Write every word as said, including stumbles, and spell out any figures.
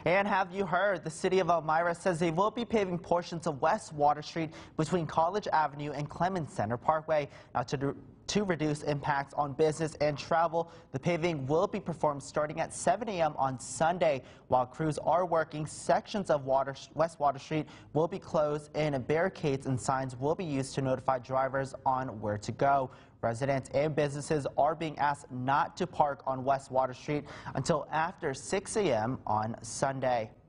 And have you heard? The city of Elmira says they will be paving portions of West Water Street between College Avenue and Clemens Center Parkway. Now, to, to reduce impacts on business and travel, the paving will be performed starting at seven A M on Sunday. While crews are working, sections of Water, West Water Street will be closed and barricades and signs will be used to notify drivers on where to go. Residents and businesses are being asked not to park on West Water Street until after six A M on Sunday.